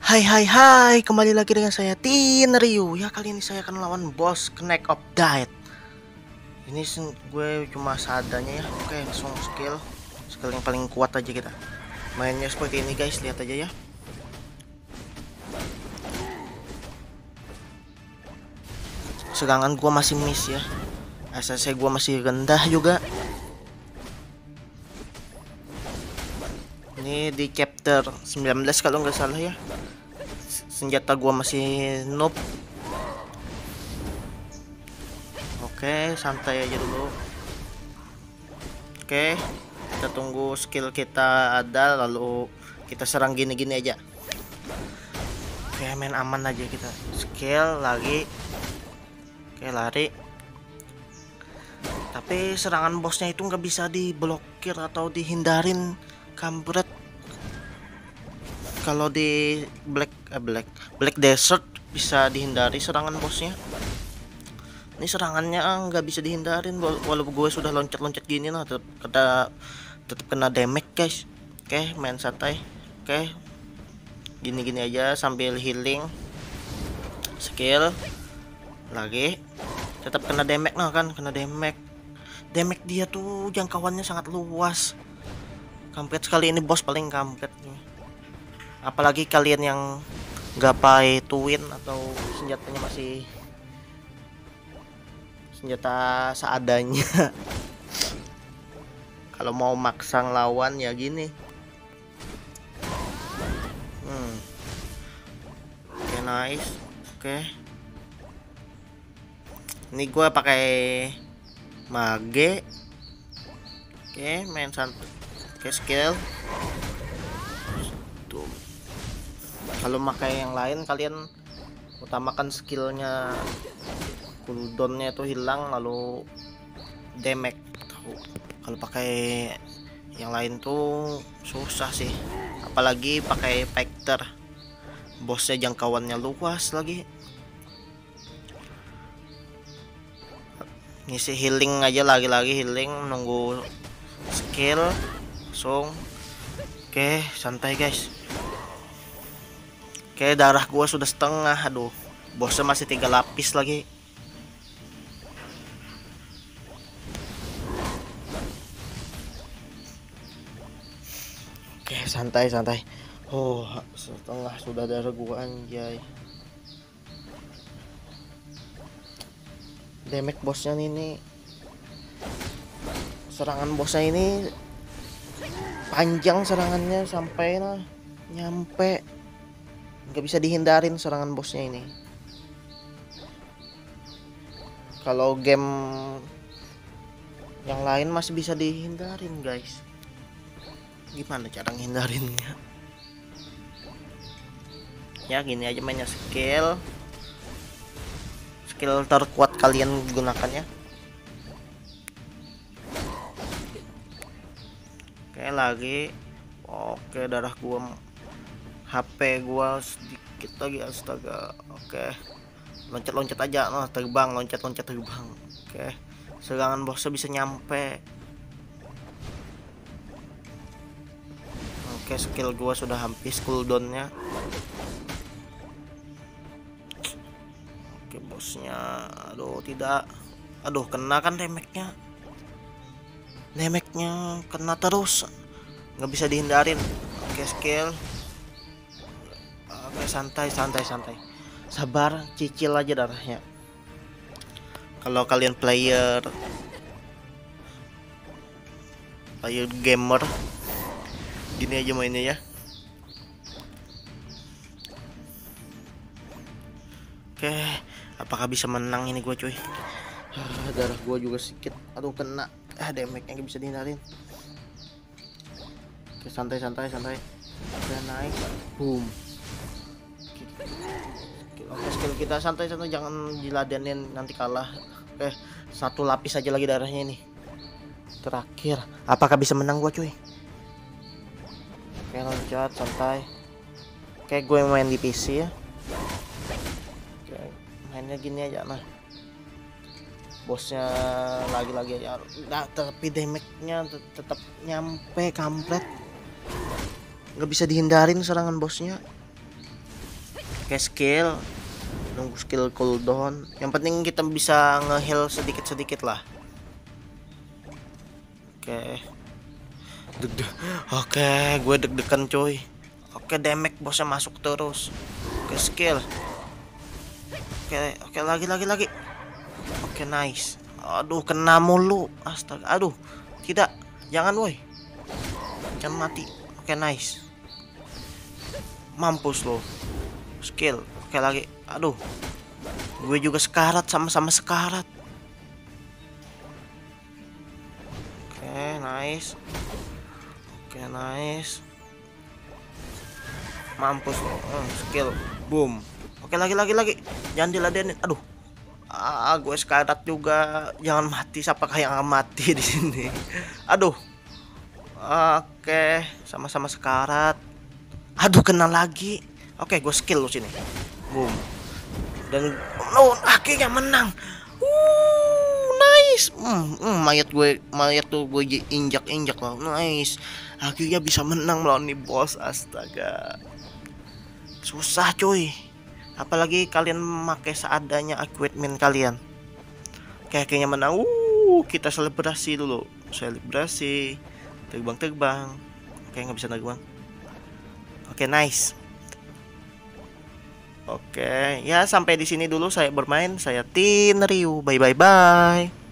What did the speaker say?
Hai hai hai, kembali lagi dengan saya Tin Ryu. Ya, kali ini saya akan lawan bos Knack of Diet. Ini gue cuma seadanya ya. Oke, langsung skill yang paling kuat aja kita. Mainnya seperti ini guys, lihat aja ya. Serangan gue masih miss ya. SSC gue masih rendah juga. Ini di chapter 19 kalau nggak salah ya. Senjata gue masih noob. Oke, santai aja dulu. Oke, kita tunggu skill kita ada, lalu kita serang gini-gini aja. Oke, main aman aja kita. Skill lagi. Oke, lari. Tapi serangan bosnya itu nggak bisa diblokir atau dihindarin, kampret. Kalau di Black Desert bisa dihindari serangan bosnya. Ini serangannya nggak bisa dihindarin, walaupun gue sudah loncat-loncat gini lah, tetap kena damage guys. Oke, main santai. Oke, gini-gini aja sambil healing. Skill lagi, tetap kena damage nah kan, kena damage dia tuh jangkauannya sangat luas. Kampret sekali ini bos, paling kampret nih. Apalagi kalian yang gapai twin atau senjatanya masih senjata seadanya. Kalau mau maksang lawan ya gini. Oke, nice. Oke, ini gue pakai mage. Oke, main santai. Oke, skill tuh. Kalau pakai yang lain kalian utamakan skillnya, cooldownnya itu hilang, lalu damage. Kalau pakai yang lain tuh susah sih, apalagi pakai Factor, bosnya jangkauannya luas lagi. Ngisi healing aja, lagi-lagi healing, nunggu skill langsung. Oke, santai guys. Oke, darah gua sudah setengah. Aduh, bosnya masih 3 lapis lagi. Oke, santai. Oh, setengah sudah darah gua, anjay. Damage bosnya ini, serangan bosnya ini panjang serangannya, sampai lah nyampe, nggak bisa dihindarin serangan bosnya ini. Kalau game yang lain masih bisa dihindarin guys. Gimana cara nghindarinnya? Ya gini aja mainnya, skill terkuat kalian gunakannya. Oke, lagi. Oke, darah gua, HP gua sedikit lagi, astaga. Oke, loncat aja, terbang, loncat terbang. Oke, serangan bosnya bisa nyampe. Oke, skill gua sudah habis cooldownnya. Oke, bosnya, aduh tidak, aduh kena kan damage-nya kena terus, nggak bisa dihindarin. Oke, skill. Oke, santai, sabar, cicil aja darahnya. Kalau kalian player gamer, gini aja mainnya ya. Oke, apakah bisa menang ini gue cuy? Darah gue juga sedikit, aduh kena, damage-nya gak bisa dihindarin. Oke, santai. Udah naik, boom. Oke, skill kita santai, jangan diladenin, nanti kalah. Oke, 1 lapis aja lagi darahnya ini. Terakhir, apakah bisa menang gue cuy? Oke, loncat santai. Oke, gue main di PC ya. Oke, mainnya gini aja nah. Bosnya lagi aja, nah, tapi damage-nya tetap nyampe, kampret. Nggak bisa dihindarin serangan bosnya. Oke, skill, nunggu skill cooldown. Yang penting kita bisa nge-heal sedikit-sedikit lah. Oke. Oke, gue deg-degan coy. Oke, damage bosnya masuk terus. Oke, skill. Oke, lagi. Oke, nice. Aduh, kena mulu. Astaga, aduh. Tidak, jangan woi. Jangan mati. Oke, nice. Mampus lo. Skill. Oke, lagi. Aduh. Gue juga sekarat, sama-sama sekarat. Oke, nice. Oke, nice. Mampus lo. Skill. Boom. Oke, lagi. Jangan diladenin. Aduh. Gue sekarat juga. Jangan mati. Siapa yang akan mati di sini? Aduh. Oke, sama-sama sekarat. Aduh, kena lagi. Oke, gue skill lo sini. Boom. Dan akhirnya menang. Nice. Mayat tuh gue injak loh. Nice. Akhirnya bisa menang melawan nih bos. Astaga. Susah cuy. Apalagi kalian memakai seadanya equipment kalian. Kayaknya menang. Kita selebrasi dulu. Selebrasi. Terbang. Kayak nggak bisa terbang. Oke, nice. Oke, ya sampai di sini dulu saya bermain. Saya Tin Ryu. Bye.